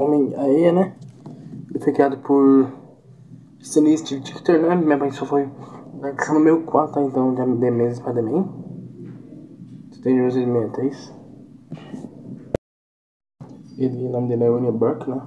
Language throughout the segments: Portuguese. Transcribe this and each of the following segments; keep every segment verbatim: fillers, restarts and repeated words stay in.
Homem-Aranha, né? Ele foi criado por Sinistro Dictor, né? Minha mãe só foi na edição número quatro, tá? Então já me dei meses para Spider-Man. Você tem de sessenta e três. Ele, o nome dele é William Burke, né?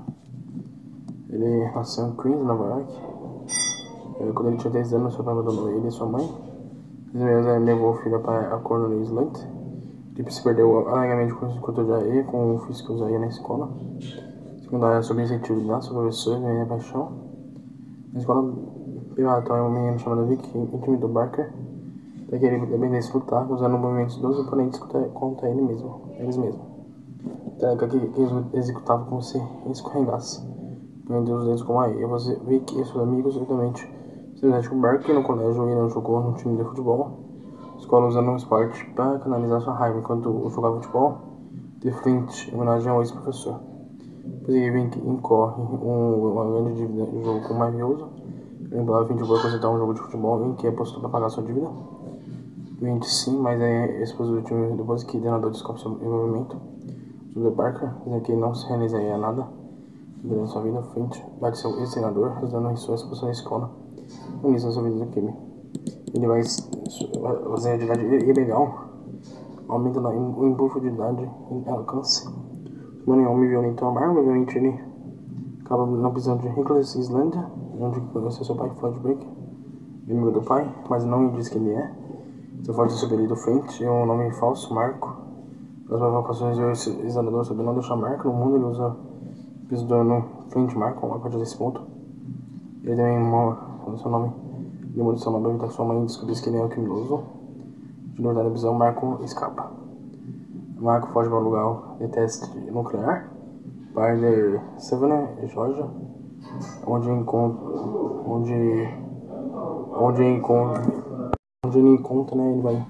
Ele nasceu em Queens, Nova York. Ele, quando ele tinha dez anos, seu pai abandonou ele e sua mãe. Os meses ele levou o filho para a Cornell Island. Ele se perdeu alegremente quando já ia com o físico que usaria na escola. Segundo era sobre incentivo de nossos professores, minha paixão. Na escola preparatória, um menino chamado Vic intimidou Barker até que ele dependesse lutar, usando movimentos dos oponentes contra, contra ele mesmo, eles mesmos. Técnica que executava como se escorregasse, prendendo os dedos com a areia. Você Vic e seus amigos certamente se com Barker no colégio. Ele jogou no time de futebol. Escola usando um esporte para canalizar sua raiva enquanto jogava futebol de frente, em homenagem ao ex-professor. Depois ele incorre um, uma grande dívida de jogo com o mafioso. Ele implora o fim de boa consertar um jogo de futebol em que apostou para pagar sua dívida. Vinte sim, mas é esposo do time depois que o treinador descobre seu envolvimento sobre Barker, dizendo que não se realizaria nada durante sua vida. Frente bate seu ex-treinador, usando em sua expulsão da escola. Unir-se a sua vida do crime. Ele vai fazer a atividade ilegal, aumenta o impulso de idade e alcance. Mano, é um homem violento amargo, obviamente ele acaba na prisão de Nicholas Island, onde conheceu seu pai, Floyd Breaker, amigo do pai, mas não diz quem ele é. Seu forte apelido frente é um nome falso, Marco. As provocações do examinador sobre não deixar Marco no mundo, ele usa o piso do ano frente Marco, a partir desse ponto. Ele também morre no seu nome. Ele muda seu nome para evitar que sua mãe descobrisse que ele é o criminoso. De novo da prisão, Marco escapa. Marco foge para um lugar de teste nuclear, Baird Savannah, Georgia, onde encontra, onde, onde encontra, onde ele encontra, né? Ele vai,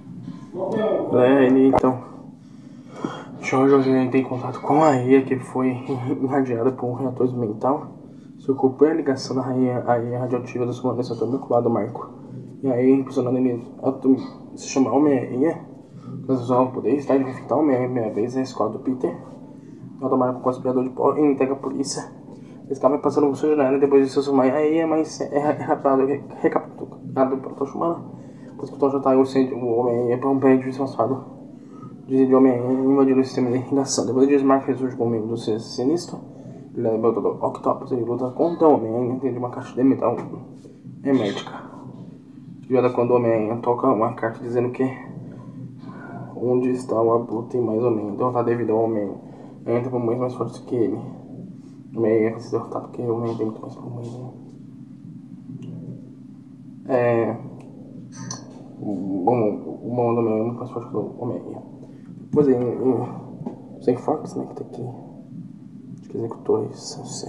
é, ele então, Georgia ele tem contato com a areia que foi irradiada por um reator mental. Seu corpo é a ligação da areia, a areia radioativa do seu ator vinculado ao Marco. E aí, impressionando ele, se chama Homem-Aranha. Mas usar o poder está de infectar o Homem-Aranha a primeira vez na escola do Peter. Ela tomara com o aspirador de pó e entrega a polícia. Eles acabam passando por sua jornada depois de seus Homem Aranha, mas é rapado, recapturado pela Tocha Humana. Depois que o Tocha tá o Homem-Aranha para um prédio disfarçado de Homem-Aranha invadindo o sistema de irrigação. Depois de dias, Mark ressurge como membro do Sinistro. Ele leva o doutor Octopus e luta contra o Homem-Aranha dentro de uma caixa de metal hermética. Criada quando o Homem-Aranha toca uma carta dizendo que onde está o Abutre mais ou menos derrotado devido ao Homem-Aranha. Entra por mães mais fortes que ele. O Homem-Aranha vai ser derrotado porque o Homem-Aranha tem muito mais pulmões, né? É. Bom, o mão do Homem-Aranha é muito mais forte que o Homem-Aranha. Depois aí, sem Fox, né? Que tá aqui. Acho que executores, não sei.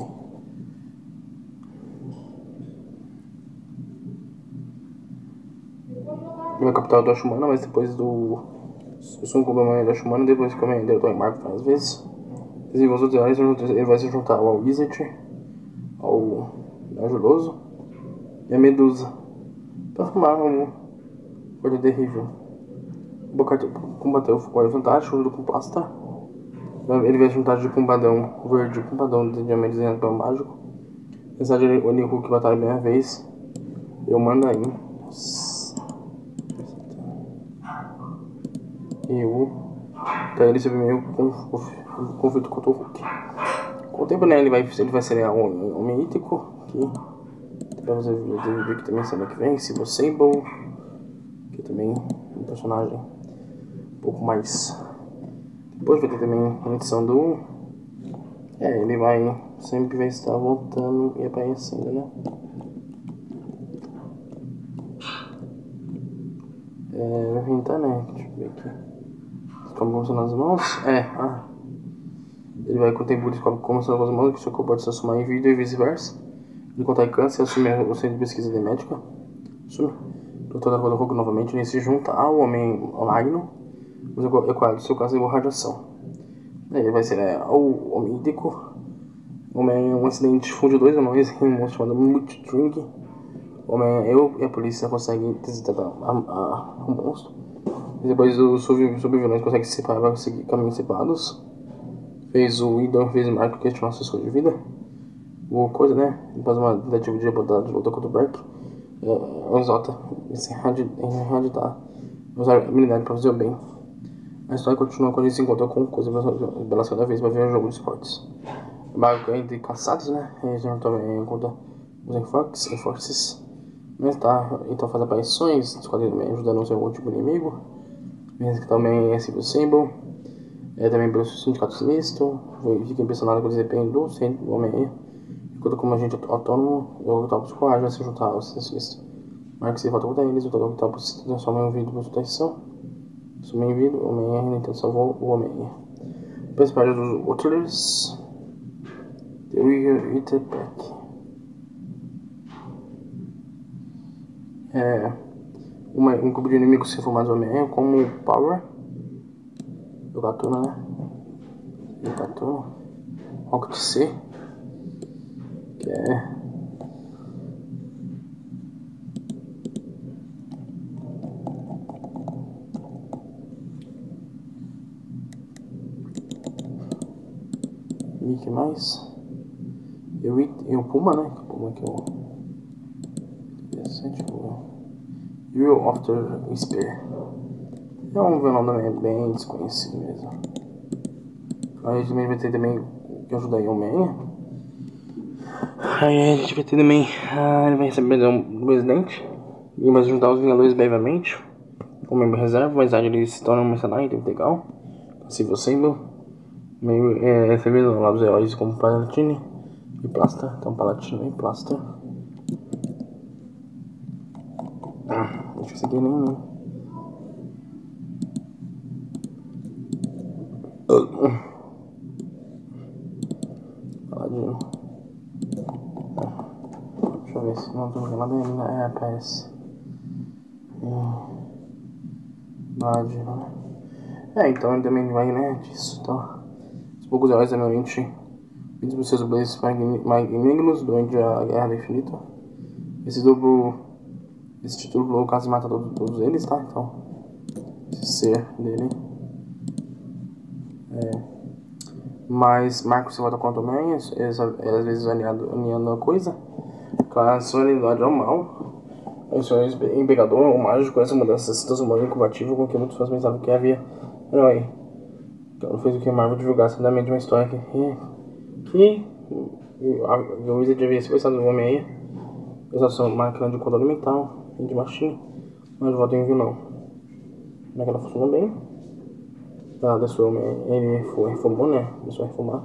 Ele é capital da Tocha Humana, mas depois do. Eu sou um complemento da Tocha Humana, depois que o Homem-Aranha deu o Marco várias vezes. Desenvolve os outros áreas, ele vai se juntar ao Wizard, ao Ajuloso e a Medusa para formar um coisa terrível. O Bocato combateu o Fogo Fantástico junto com Pasta. Ele vai juntar de Cumbadão Verde, Cumbadão de Diamante desenhado pelo Mágico. Apesar de o Nick Hulk batalha a primeira vez, eu mando aí. E o. Então ele se meio com conflito contra o Hulk. Com o tempo, né, ele vai, ele vai ser um homem mítico, que vai fazer o vídeo que também semana que vem, Silver Sable, que também é um personagem um pouco mais. Depois vai ter também a edição do. É, ele vai sempre vai estar voltando e aparecendo, né? É, vai pintar, né? Deixa eu ver aqui. Como funcionam as mãos? É, ah. Ele vai com o tempo descobre como são as mãos, que seu corpo pode se transformar em vidro e vice-versa. Ele contrai câncer, assume o centro de pesquisa de médica. Assume. O doutor da Roda Fogo novamente, ele se junta ao Homem Magno. Mas o quadro do seu caso é uma radiação. Ele vai ser é, o Homem Ídico. Homem, um acidente funde dois anões em um monstro chamado Multitring. Homem, eu e a polícia conseguem desintegrar o monstro. E depois os sobrevivantes conseguem se separar, vai conseguir caminhos separados. fez o Idon, fez o Marco questionar sua escolha de vida. O coisa, né? Depois uma tentativa de rebutar de luta contra o Burke. O Exalta se reeditar, usar a habilidade para fazer o bem. A história continua quando ele se encontra com coisa pela segunda vez para ver o jogo de esportes. O Marco é entre caçados, né? Eles também encontram os Enfox, Enfoxes. Mas tá, então faz aparições, escolhe ajudando o seu último inimigo. Mesmo que também é Civil Symbol. É também pelo Sindicato Sinistro. Fica impressionado com o desempenho do centro do Homem-Aranha. Enquanto como agente autônomo, o Octopus coraja a se juntar ao Sinistro. Marca se volta contra eles, o Octopus se transforma em um vidro por traição. Assume em vidro, o Homem-Aranha então salvou o Homem-Aranha. Depois parte dos Outlanders. The Wither Pack. É, uma, um grupo de inimigos se formados do Homem-Aranha, como o Power, o Gatuna, né? O Gatuna, Rocket C, que é e que mais? Eu e o Puma, né? O Puma que é o interessante, o Hero of the Spear. É um vilão também bem desconhecido mesmo. Aí a gente vai ter também que ajudar aí o Homem-Aranha. Aí a gente vai ter também. Ah, ele vai receber um presidente e vai ajudar os Vingadores brevemente. Como membro reserva, mas aí ele se torna um mercenário, tem que legal. Civil Symbol. Meio é recebido lá dos heróis como Palatine e Plaster. Então Palatine e Plaster. Ah, acho que isso aqui nem não. Paladino. Deixa eu ver se não tô nada ainda. É, aparece. Paladino, né? É, então ele também vai, né, disso. Então, os poucos heróis realmente vídeos por seus blazes malignos durante a Guerra do Infinito. Esse duplo, esse título, o caso mata todos, todos eles, tá? Então, esse ser dele. É. Mas Marco se volta contra o Homem-Aranha, às vezes alinhando, alinhando a coisa. Claro, a solidariedade ao mal. O senhor empregador, o mágico, essa mudança se transformou em combativo com que muitos fãs pensavam que havia herói. Então fez o que a Marvel divulgasse rapidamente uma história que, que a Wizard havia sequestrado o Homem-Aranha, usando sua máquina de controle mental, de machine, mas volta em vilão. Como é que ela funcionou bem? Ela desceu o ele foi, reformou, né? Começou a reformar.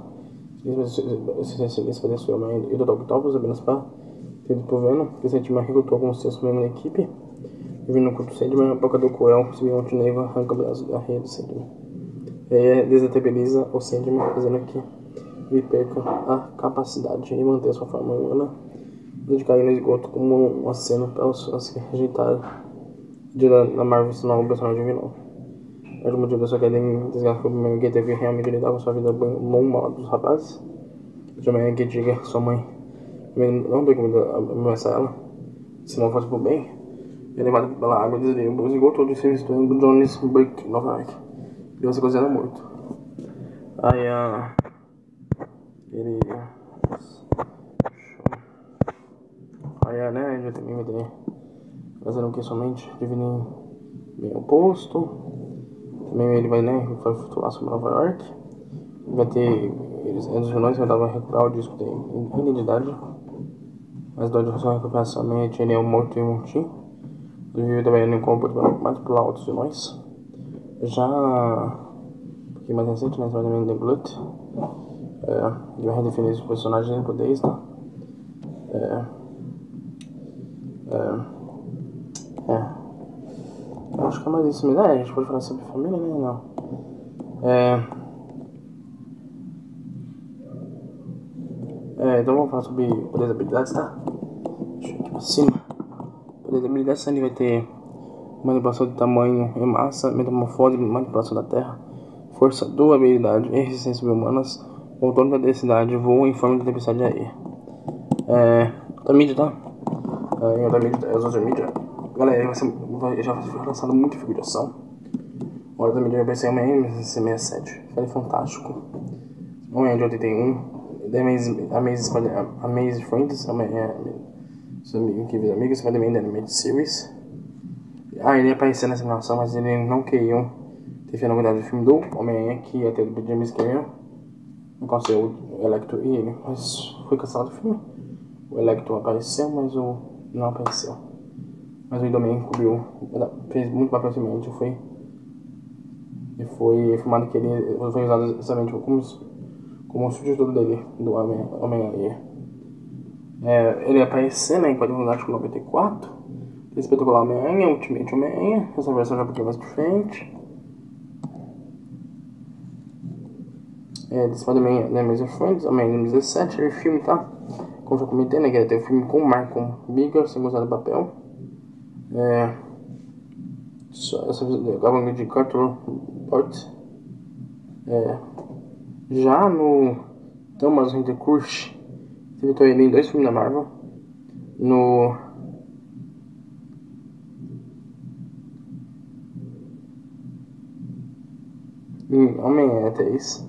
Se para descer o Homem-Aranha e o doutor Octopus apenas para ter por Venom, que recentemente recrutou como sexto membro da equipe. Vindo no culto Sandman, a boca do Coel, se um Neiva arranca o braço da rede do Sandman. E aí desestabiliza o Sandman, fazendo que ele perca a capacidade de manter sua forma humana, de cair no esgoto como um aceno para os fãs que rejeitaram de na Marvel se não o personagem vilão. O motivo da sua queda em desgraça foi o primeiro que teve realmente lidar com sua vida bom mal dos rapazes. Também que diga sua mãe não tem como ameaçar ela, se não fosse por bem. Ele é levado pela água, desvia o esgoto de seu estranho do Jones Burke, Nova York. Ele vai ser considerado morto. Aí a. Ele. Aí a, né? Ele também vai ter. Fazendo o que somente dividir bem oposto. Também ele vai, né? Vai flutuar sobre Nova York. Vai ter. Eles, os vilões vão dar recuperar o disco de identidade. Mas dois de sua recuperação somente ele é o morto e o montinho. Ele vive trabalhando em composto para manipular outros vilões. Já um pouquinho mais recente, né? Spider-Man The Blood. É, ele vai redefinir os personagens em poderes, tá? É. É. É. Eu acho que é mais isso mesmo. É, a gente pode falar sobre família, né? Não. É. É, então vamos falar sobre poderes e habilidades, tá? Deixa eu ir aqui pra cima. Poderes e habilidades, ele vai ter manipulação de tamanho e massa, metamorfose, manipulação da terra, força, durabilidade e resistência subhumanas, controle da densidade, voo em forma de tempestade de areia. É. Da mídia, tá? É, da mídia, as outras mídias. Galera, vai ser, vai, já foi lançado muita figuração. Hora da mídia vai ser uma M C sessenta e sete. Foi fantástico. Homem-Aranha de oitenta e um, The Amazing, Amazing, Spider- Amazing Friends, Homem-Aranha, seus amigos, que viram amigos, Spider-Man The Animated Series. Ah, ele ia aparecer nessa animação, mas ele não queriam ter feito a novidade do filme do Homem-Aranha, que ia ter do James Cameron, no qual ser o Electro e ele, mas foi cancelado o filme. O Electro apareceu, mas o não apareceu. Mas o Idomen cobriu, fez muito papel semelhante, foi e foi filmado que ele foi usado exatamente como, como o substituto dele, do Homem-Aranha. É, ele ia aparecer, né, em Quadrinhos Fantásticos noventa e quatro, Espetacular Homem-Aranha, Ultimate Homem-Aranha, essa versão já porque mais pra frente. É, The Spider-Man The Amazing Friends, Homem-Aranha dois mil e dezessete, o filme, tá? Como já comentei, né, que ia ter o filme com o Malcolm Bigger, sem gostar do papel. É... Essa acabam de Carter Port. É... Já no Thomas Hinterkrush, teve ele em dois filmes da Marvel. No... Em Homem-Aranha três.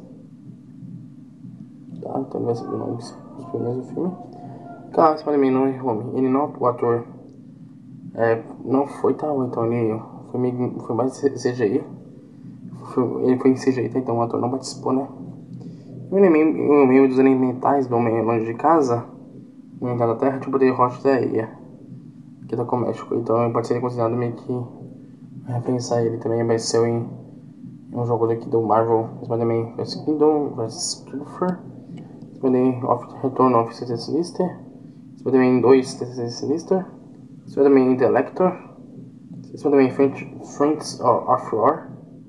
Tá, então vai ser o nome dos primeiros do filme. Cara, Spider-Man não é homem. Ele não, o ator é, não foi, tá? Então ele foi, meio, foi mais C G I. Foi, ele foi em C G I, tá? Então o ator não participou, né? O inimigo dos elementais do Homem longe de casa, o inimigo da Terra, tipo de rocha da ilha, que tá com o México. Então ele pode ser considerado meio que repensar ele também. Apareceu em, em um jogo daqui do Marvel, Spider-Man vs Kingdom vs Killfer, Spider-Man of Return of Sinister, Spider-Man dois T C C Sinister, Spider-Man Intellector, Spider-Man Friends of War,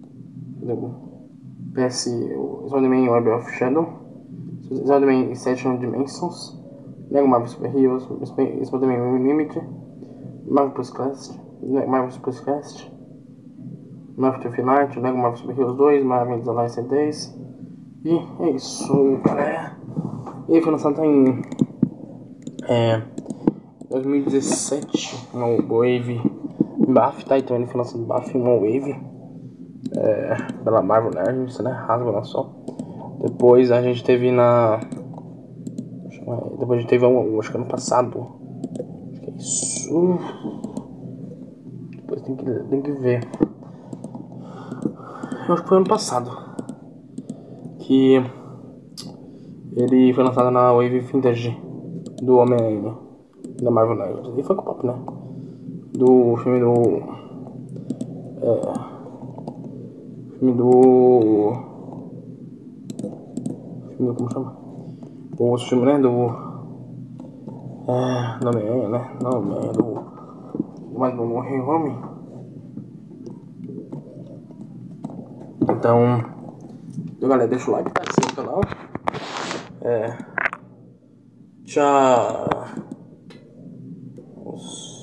P S, Spider-Man Web of Shadow, Spider-Man Exceptional Dimensions, Lego Marvel Super Heroes, Spider-Man Unlimited, Marvel Plus Cast, Marvel Plus Cast, Marvel to Finite, Lego Marvel Super Heroes dois, Marvel Alliance dez. E é isso, galera. Ele foi lançado em é, dois mil e dezessete no Wave B A F, tá? Então ele foi lançado no B A F no Wave é, pela Marvel Legends, né? Hasbro lançou. Depois a gente teve na. Depois a gente teve um, acho que ano passado. Acho que é isso. Depois tem que, tem que ver. Eu acho que foi ano passado. Que ele foi lançado na Wave Vintage do Homem-Aranha da Marvel Legends. E foi com o pop, né? Do filme do. É. Filme do. Filme do. Como chama? O outro filme, né? Do. É. Do Homem-Aranha, né? Não, Homem-Aranha, do. Mais do Rei Homem. Então. Então, galera, deixa o like, tá? Se inscreve no canal. É. Tchau.